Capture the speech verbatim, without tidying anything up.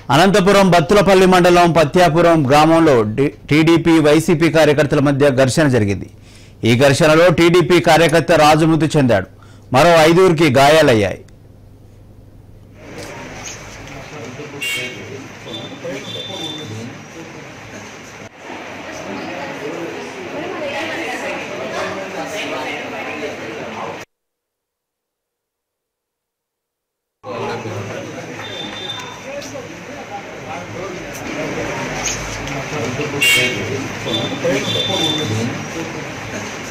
అనంతపురం బత్తులపల్లి మండలం పత్యాపురం గ్రామంలో TDP YCP కార్యకర్తల మధ్య ఘర్షణ జరిగింది. ఈ ఘర్షణలో టీడీపీ కార్యకర్త రాజు మృతి చెందాడు. మరో ఐదుగురికి గాయాలయ్యాయి. Thank you.